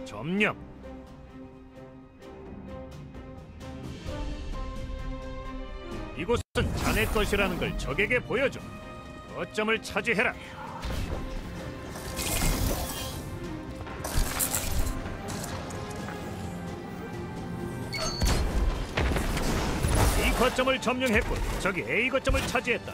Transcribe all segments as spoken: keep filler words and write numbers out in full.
점령. 이곳은 자네 것이라는 걸 적에게 보여줘. 거점을 차지해라. 이 거점을 점령했고 적이 A 거점을 차지했다.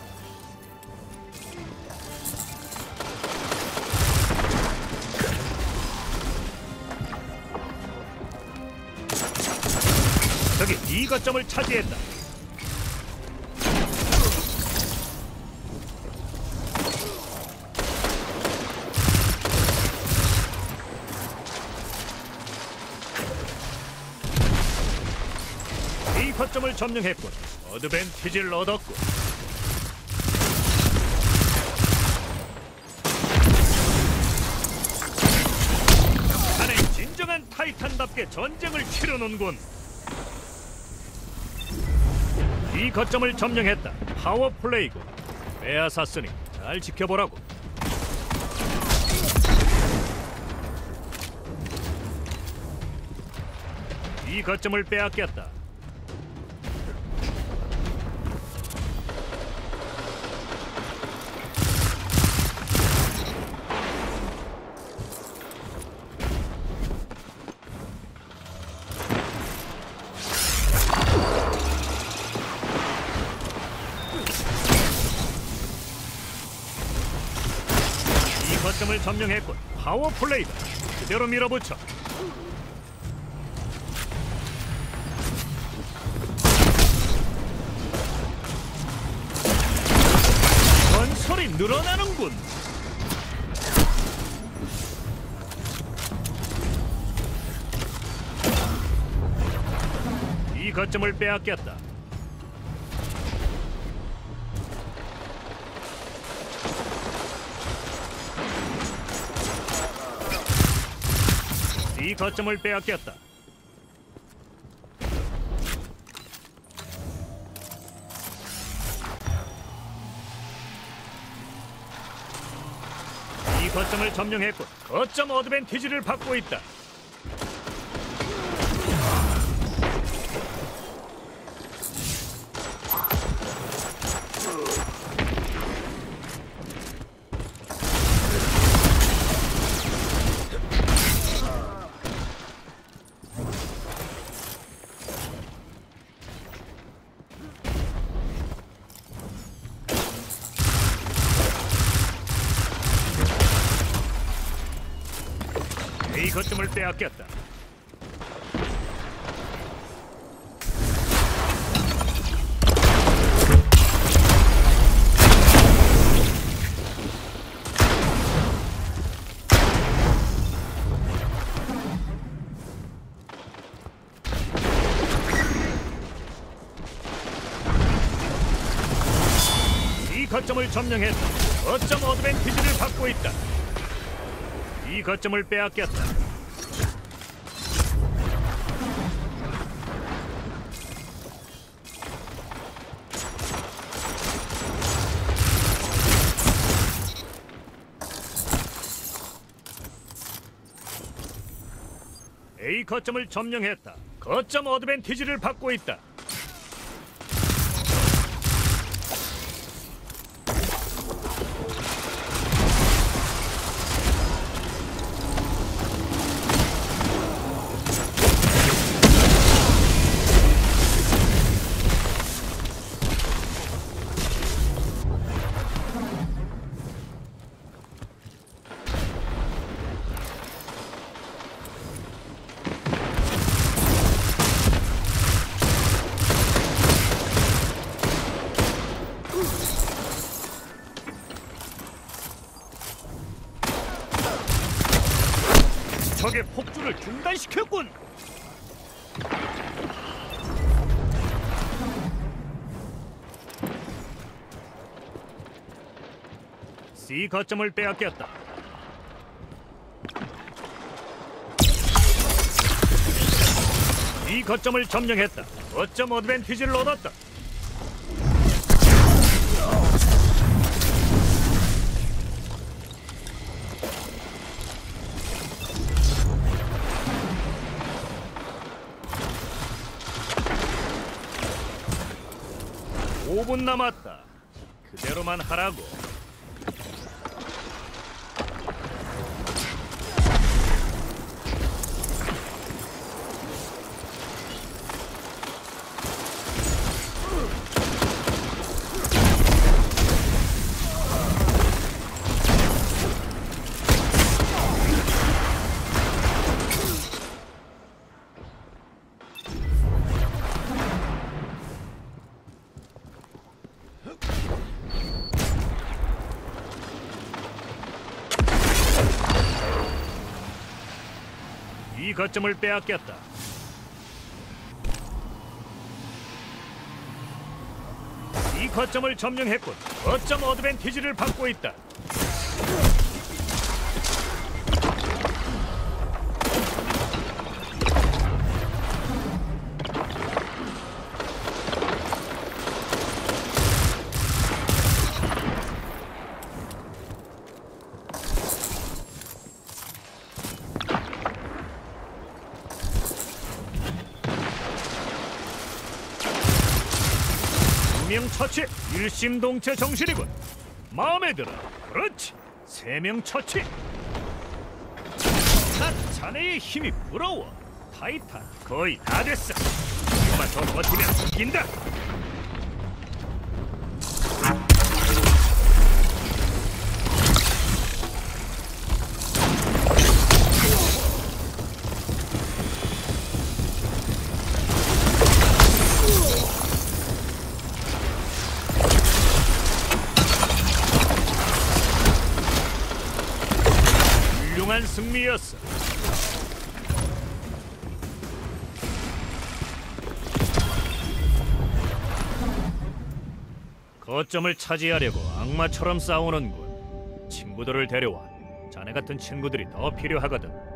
적이 B 거점을 차지했다. A 거점을 점령했군. 어드밴티지를 얻었고. 자네 진정한 타이탄답게 전쟁을 치르는군. 이 거점을 점령했다. 파워 플레이고. 빼앗았으니 잘 지켜보라고. 이 거점을 빼앗겼다. 거점을 점령했군. 파워 플레이다. 그대로 밀어붙여. 건설이 늘어나는군. 이 거점을 빼앗겼다. 이 거점을 빼앗겼다. 이 거점을 점령했고 거점 어드밴티지를 받고 있다. 이 거점을 빼앗겼다. 이 거점을 점령했다. 거점 어드밴티지를 받고 있다. 이 거점을 빼앗겼다. A 거점을 점령했다. 거점 어드밴티지를 받고 있다. 적의 폭주를 중단시켰군. C 거점을 빼앗겼다. 이 거점을 점령했다. 거점 어드밴티지를 얻었다. 오 분 남았다. 그대로만 하라고. 이 거점을 빼앗겼다. 이 거점을 점령했군. 거점 어드밴티지를 받고 있다. 명 처치, 일심동체 정신이군. 마음에 들어. 그렇지. 세 명 처치. 난 자네의 힘이 부러워. 타이탄 거의 다 됐어. 조금만 더 버티면 이긴다. 훌륭한 승리였어. 거점을 차지하려고 악마처럼 싸우는군. 친구들을 데려와. 자네 같은 친구들이 더 필요하거든.